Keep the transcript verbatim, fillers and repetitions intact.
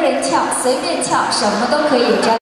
人跳，随便跳，什么都可以。